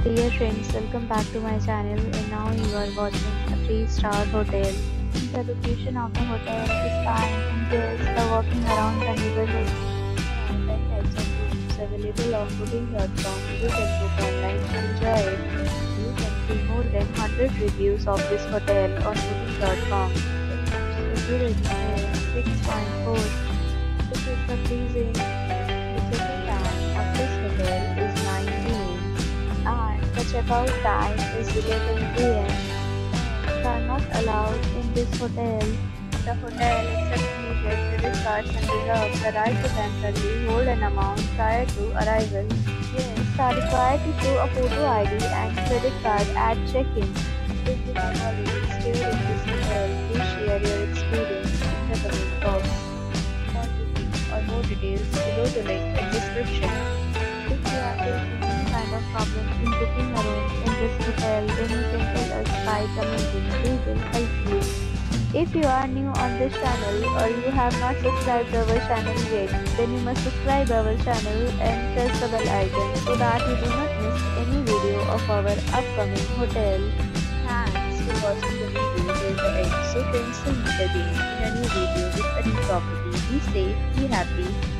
Dear friends, welcome back to my channel and now you are watching a 3-star hotel. The location of the hotel is fine and guests are walking around the neighborhood. There are 10 types of rooms available on booking.com. You can book online to enjoy it. You can see more than 100 reviews of this hotel on booking.com. Its review rating is 6.4. This is the pleasing. The check-in time of this hotel is 9 p.m. and the checkout time is 11 a.m. Pets are not allowed in this hotel. The hotel accepts major credit cards and reserves the right to temporarily hold an amount prior to arrival. Guests are required to show a photo ID and credit card at check-in. If you have already stayed in this hotel, please share your experience in the comment box. For booking or more details, below the link in description. If you are facing any kind of problem in booking a room in this hotel, then you can tell us by commenting. We will help you. If you are new on this channel or you have not subscribed our channel yet, then you must subscribe our channel and press the bell icon so that you do not miss any video of our upcoming hotel. Thanks for watching the video till the end. So friends, will meet again in a new video with a new property. Be safe, be happy.